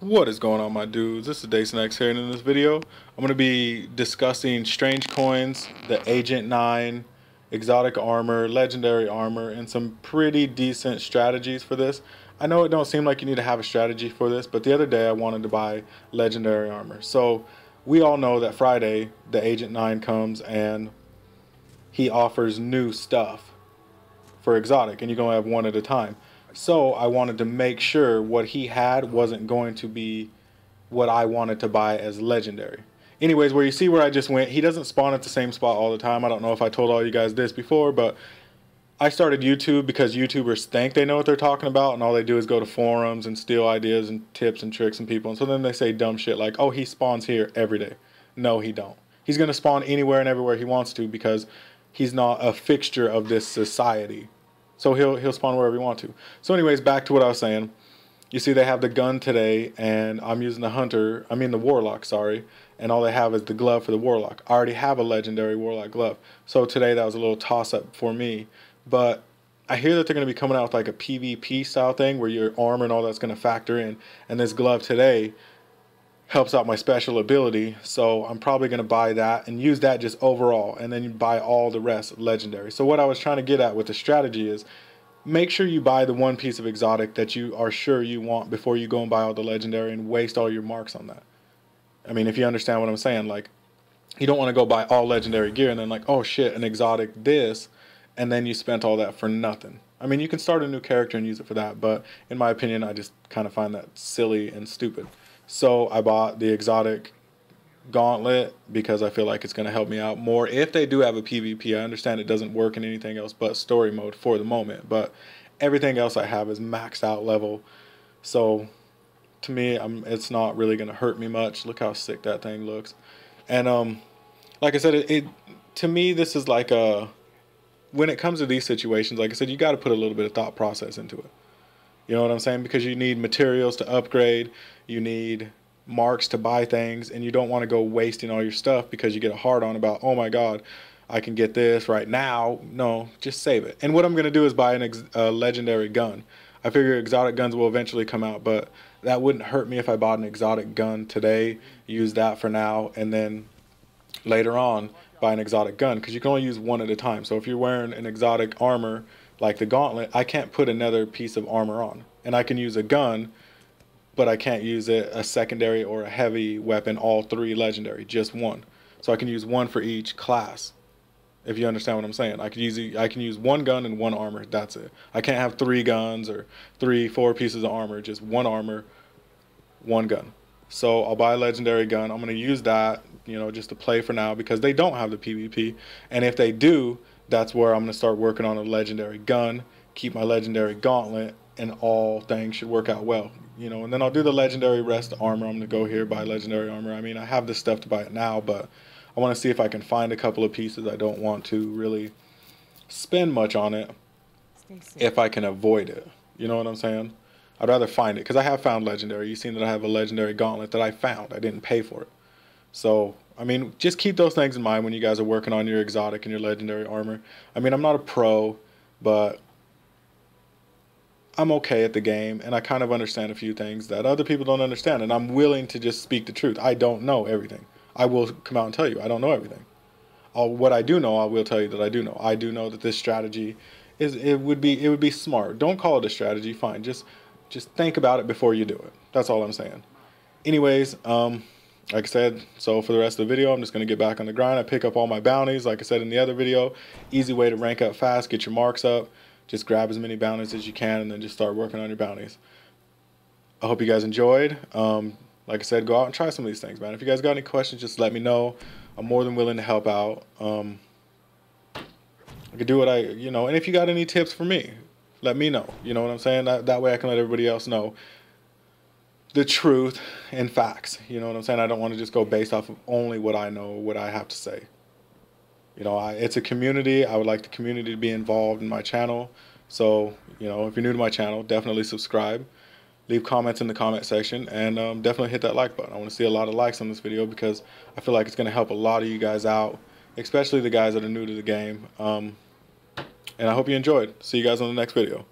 What is going on, my dudes? This is DaceNX here, and in this video I'm going to be discussing strange coins, the Agent 9, exotic armor, legendary armor, and some pretty decent strategies for this. I know it don't seem like you need to have a strategy for this, but the other day I wanted to buy legendary armor. So we all know that Friday the Agent 9 comes and he offers new stuff for exotic, and you can only have one at a time. So I wanted to make sure what he had wasn't going to be what I wanted to buy as legendary. Anyways, where you see where I just went, he doesn't spawn at the same spot all the time. I don't know if I told all you guys this before, but I started YouTube because YouTubers think they know what they're talking about, and all they do is go to forums and steal ideas and tips and tricks and people. And so then they say dumb shit like, oh, he spawns here every day. No, he don't. He's going to spawn anywhere and everywhere he wants to because he's not a fixture of this society. So he'll spawn wherever you want to. So anyways, back to what I was saying. You see they have the gun today, and I'm using the warlock, sorry. And all they have is the glove for the warlock. I already have a legendary warlock glove. So today that was a little toss-up for me. But I hear that they're going to be coming out with like a PvP style thing where your armor and all that's going to factor in. And this glove today helps out my special ability, so I'm probably going to buy that and use that just overall, and then you buy all the rest legendary. So what I was trying to get at with the strategy is make sure you buy the one piece of exotic that you are sure you want before you go and buy all the legendary and waste all your marks on that. I mean, if you understand what I'm saying, like, you don't want to go buy all legendary gear and then like, oh shit, an exotic this, and then you spent all that for nothing. I mean, you can start a new character and use it for that, but in my opinion, I just kind of find that silly and stupid. So I bought the exotic gauntlet because I feel like it's going to help me out more. If they do have a PvP, I understand it doesn't work in anything else but story mode for the moment. But everything else I have is maxed out level. So to me, it's not really going to hurt me much. Look how sick that thing looks. And like I said, to me, this is like when it comes to these situations, like I said, you got to put a little bit of thought process into it. You know what I'm saying? Because you need materials to upgrade, you need marks to buy things, and you don't want to go wasting all your stuff because you get a hard on about, oh my God, I can get this right now. No, just save it. And what I'm going to do is buy a legendary gun. I figure exotic guns will eventually come out, but that wouldn't hurt me if I bought an exotic gun today, use that for now, and then later on buy an exotic gun, because you can only use one at a time. So if you're wearing an exotic armor like the gauntlet, I can't put another piece of armor on. And I can use a gun, but I can't use a secondary or a heavy weapon, all three legendary, just one. So I can use one for each class, if you understand what I'm saying. I can use one gun and one armor, that's it. I can't have 3 guns or 4 pieces of armor, just one armor, one gun. So I'll buy a legendary gun. I'm going to use that, just to play for now, because they don't have the PvP. And if they do, that's where I'm going to start working on a legendary gun, keep my legendary gauntlet, and all things should work out well. And then I'll do the legendary rest armor. I'm going to go here, buy legendary armor. I mean, I have this stuff to buy it now, but I want to see if I can find a couple of pieces. I don't want to really spend much on it if I can avoid it. You know what I'm saying? I'd rather find it, because I have found legendary. You've seen that I have a legendary gauntlet that I found. I didn't pay for it. So, I mean, just keep those things in mind when you guys are working on your exotic and your legendary armor. I mean, I'm not a pro, but I'm okay at the game, and I kind of understand a few things that other people don't understand, and I'm willing to just speak the truth. I don't know everything. I will come out and tell you I don't know everything. What I do know, I will tell you that I do know. I do know that this strategy it would be smart. Don't call it a strategy, fine. Just think about it before you do it. That's all I'm saying. Anyways, like I said, so for the rest of the video, I'm just going to get back on the grind. I pick up all my bounties. Like I said in the other video, easy way to rank up fast, get your marks up. Just grab as many bounties as you can and then just start working on your bounties. I hope you guys enjoyed. Like I said, go out and try some of these things, man. If you guys got any questions, just let me know. I'm more than willing to help out. I could do what and if you got any tips for me, let me know. You know what I'm saying? That way I can let everybody else know the truth and facts. You know what I'm saying? I don't want to just go based off of only what I know, what I have to say. It's a community. I would like the community to be involved in my channel. So, if you're new to my channel, definitely subscribe. Leave comments in the comment section, and definitely hit that like button. I want to see a lot of likes on this video because I feel like it's going to help a lot of you guys out, especially the guys that are new to the game. And I hope you enjoyed. See you guys on the next video.